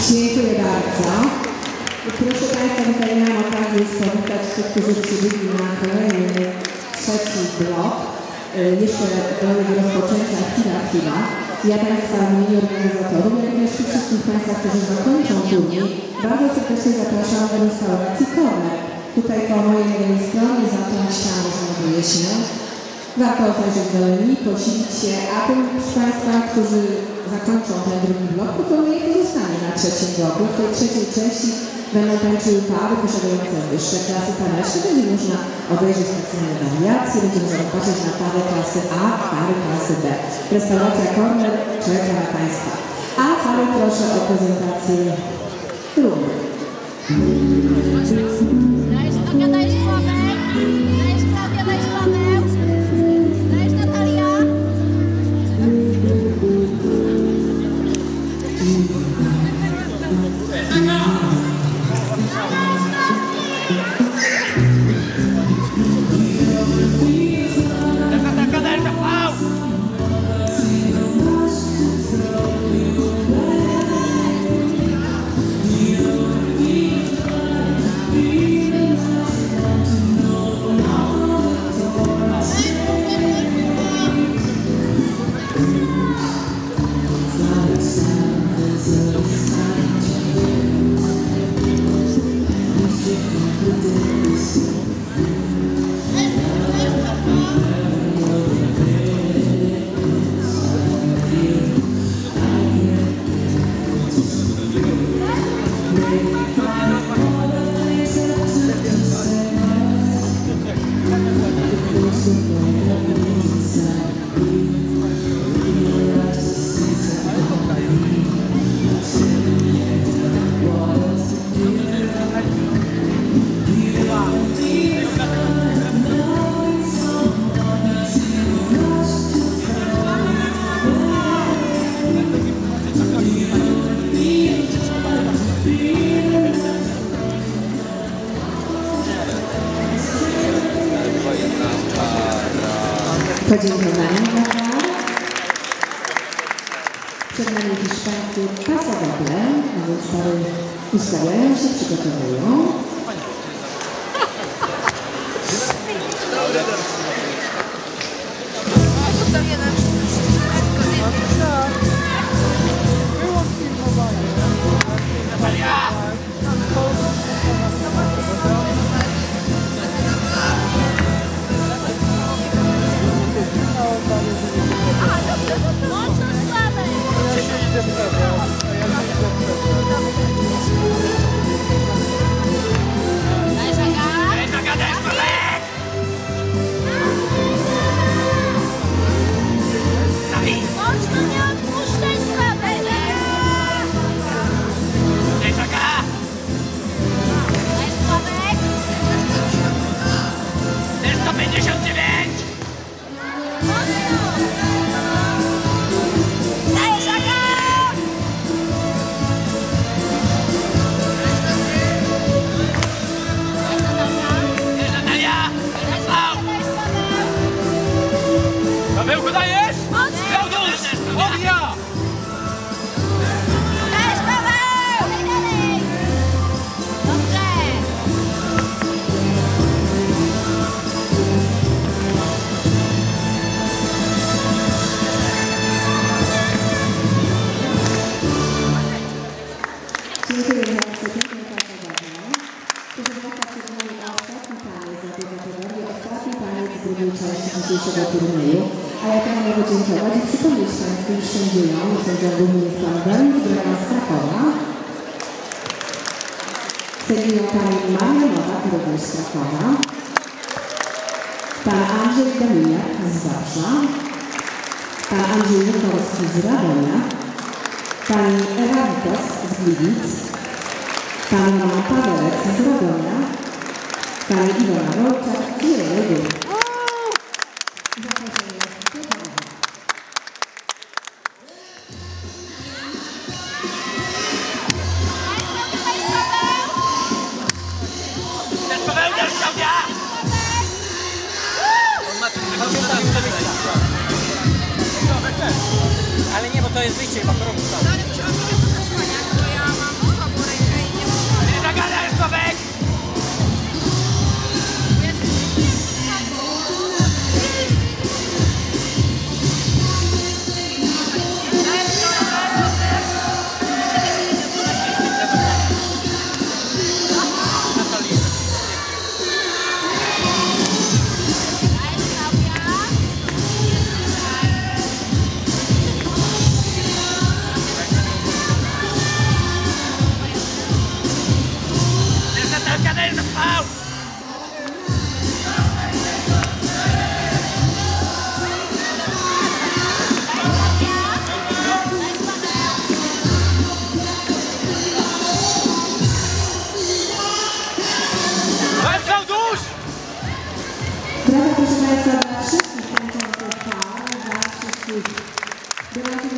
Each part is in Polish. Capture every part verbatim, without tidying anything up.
Dziękuję bardzo. Proszę Państwa, tutaj miałam okazję już powitać tych, którzy przybyli na kolejny trzeci blok. Jeszcze do jego rozpoczęcia chwila, chwila. Ja Państwa w imieniu organizatorów, jak również wszystkich Państwa, którzy zakończą turniej, bardzo serdecznie zapraszam do restauracji Korner. Tutaj po mojej lewej stronie za tą ścianą znajduje się. Warto zajrzeć do menu, posilić się, a tym z Państwa, którzy zakończą ten drugi blok, proponuję pozostanie na trzecim bloku. W tej trzeciej części będą tańczyły pary posiadające wyższe klasy taneczne. Będzie można obejrzeć specjalne wariacje, będzie można popatrzeć na pary klasy A, pary klasy B. Restauracja Korner czeka na Państwa. A pary proszę o prezentację trumny. Dajesz Aga, dajesz Sławek, dajesz Klaudia, dajesz Paweł, dajesz Natalia. Podziękowania dla par. Przed nami hiszpańscy pasowatle, a więc pary ustawiają się, przygotowują. Pawełku, dajesz? Klaudiusz! Ognia! Dajesz Paweł! Daj dalej! Dobrze! Dziękuję za przepiękną pasowanie. Proszę Państwa, przed nami ostatni taniec na tej kategorii, ostatni taniec z drugiej części dzisiejszego turnieju. A ja pragnę podziękować i przypomnieć Państwu, iż sędziują sędzia główny jest pan Dariusz Dragan z Krakowa. Sędziują pani Maria Nowak, również z Krakowa. Pan Andrzej Damiak z Zabrza. Pan Andrzej Nikorski z Radomia. Pani Ewa Witos z Gliwic. Pan Roman Pawełek z Radomia. Pani Iwona Wolczak z Zielonej Góry. Ale nie, bo to jest wyjście, chyba to robi sam.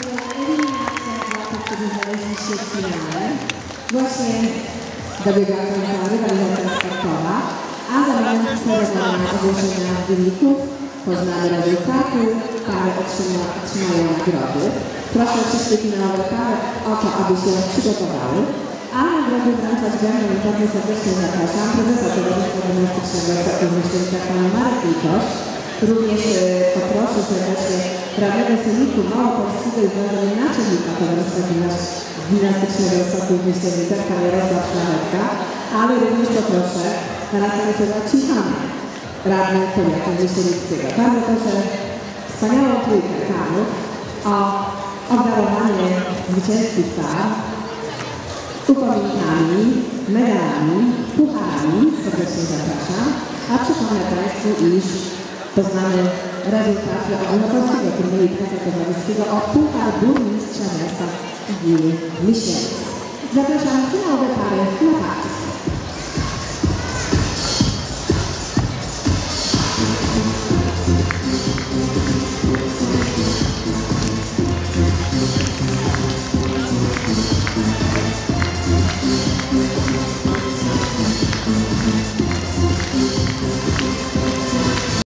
eliminacja dla tych, którzy znaleźli się w finale. Właśnie dobiegła końca rywalizacja startowa, a zamiast sterowania ogłoszenia wyników poznamy rezultaty, pary otrzyma, otrzymają nagrody. Proszę wszystkie finałowe pary o to, aby się przygotowały, a nagrody wręczać będą i bardzo serdecznie zapraszam prezesa Towarzystwa Gimnastycznego Soków Myśliwca pana Marek Litosz. Również e, poproszę serdecznie radnego sejmiku Małopolskiego i związania naczelnika Towarzystwa Gimnastycznego Soków Myśliwca pana Jarosław Szlachetka, ale również poproszę pana Stanisława Cichana, radny powiatu myśliwskiego. Bardzo proszę wspaniałą trójkę panów o obdarowanie zwycięskich par upominkami, medalami, pucharami, serdecznie zapraszam, a przypomnę Państwu, iż poznamy rezultaty ogólnopolskiego turnieju pracy towarzyskiego o puchar burmistrza miasta gminy Myśleniec. Zapraszam finałowe pary na party. Thank you.